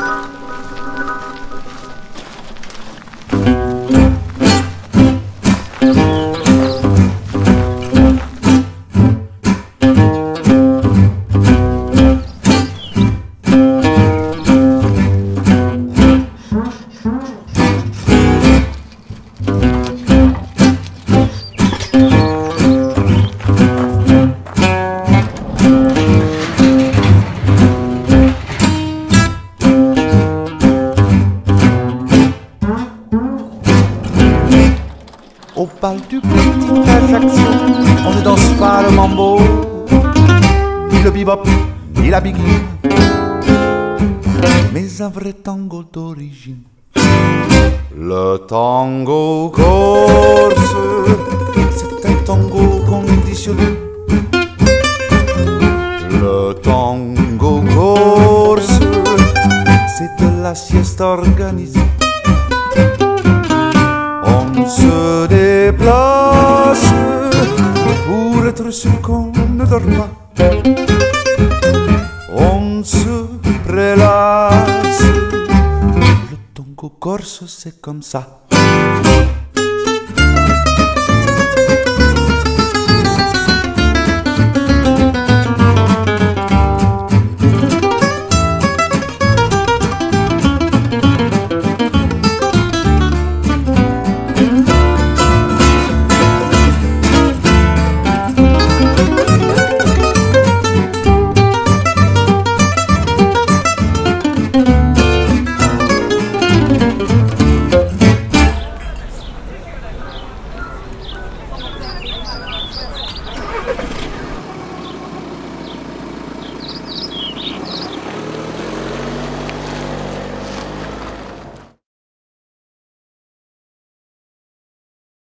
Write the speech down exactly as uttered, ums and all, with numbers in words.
Au bal du petit Ajaccio, on ne danse pas le mambo, ni le bebop, ni la biguine, mais un vrai tango d'origine. Le tango corse, c'est un tango conditionné. Le tango corse, c'est de la sieste organisée. On se déplace pour être sûr qu'on ne dort pas. On se prélasse. Le tango corse, c'est comme ça.